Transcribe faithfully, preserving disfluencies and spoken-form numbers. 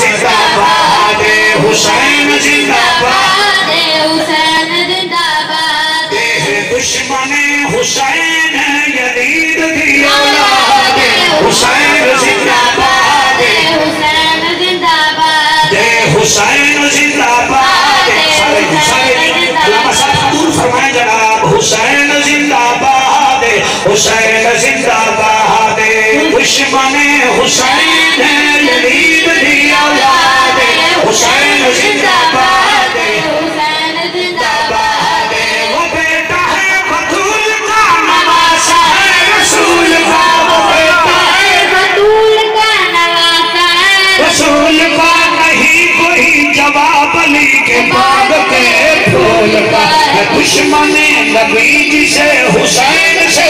زندہ باد حسین زندہ باد حسین زندہ باد دشمن حسین یزید کی اولاد حسین زندہ باد حسین زندہ باد حسین زندہ باد علامہ صاحب حضور فرمائیں جناب حسین زندہ باد حسین زندہ باد دشمن حسین یزید کی اولاد حسین زندہ باد حسین زندہ باد وہ بیٹا ہے بطول کا نواسا ہے رسول کا وہ بیٹا ہے بطول کا نواسا رسول کا نہیں کوئی جواب علی کے باغ کے پھول کا ہے دشمن نبی جسے حسین سے